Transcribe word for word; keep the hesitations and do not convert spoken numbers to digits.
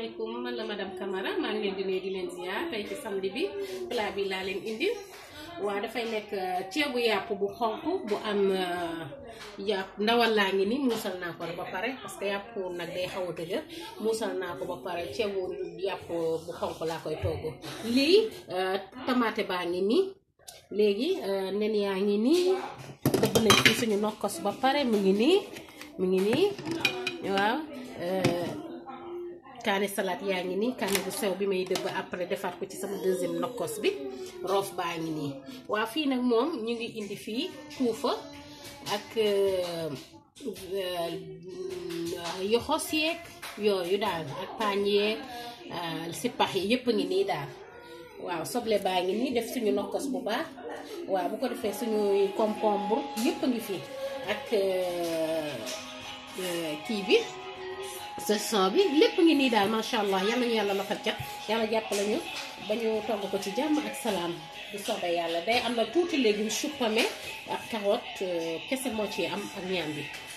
asalaamaaleykum man la madame Camara maa ngi leen di nuyu di leen ziar tey ci samedi bi plat bi laa leen indi waa dafay nekk ceebu yàpp bu xonq bu am yàpp ndawal laa ngi ni muusal naa ko ba pare parce que yàpp nag day xaw a dëgër muusal naa ko ba pare ceebu yàpp bu xonq laa koy togg lii tomate baa ngi nii léegi nen yaa ngi nii dëbb nañ ci suñu nokkos ba pare mu ngi nii mu ngi nii waaw kaane salade yaa ngi nii kaane bu sew bi may dëbb après defaat ko ci sama deuxième nokkos bi roof baa ngi nii waaw fii nag moom ñu ngi indi fii tuufa ak yoxos yeeg yooyu daal ak paañ yeeg si pax yi yëpp a ngi nii daal waaw soble baa ngi nii def suñu nokkos bu baax waaw bu ko defee suñuy concombre yëpp a ngi fii ak kii bi saucisson bi lépp ngi nii daal macha allah yàlla ñu yàlla lafal cat yàlla jàppale ñu ba ñu togg ko ci jàmm ak salaam bu soobee yàlla day am na tuuti légumes chou pommé ak carotte kese moo ci am ak ñaam bi.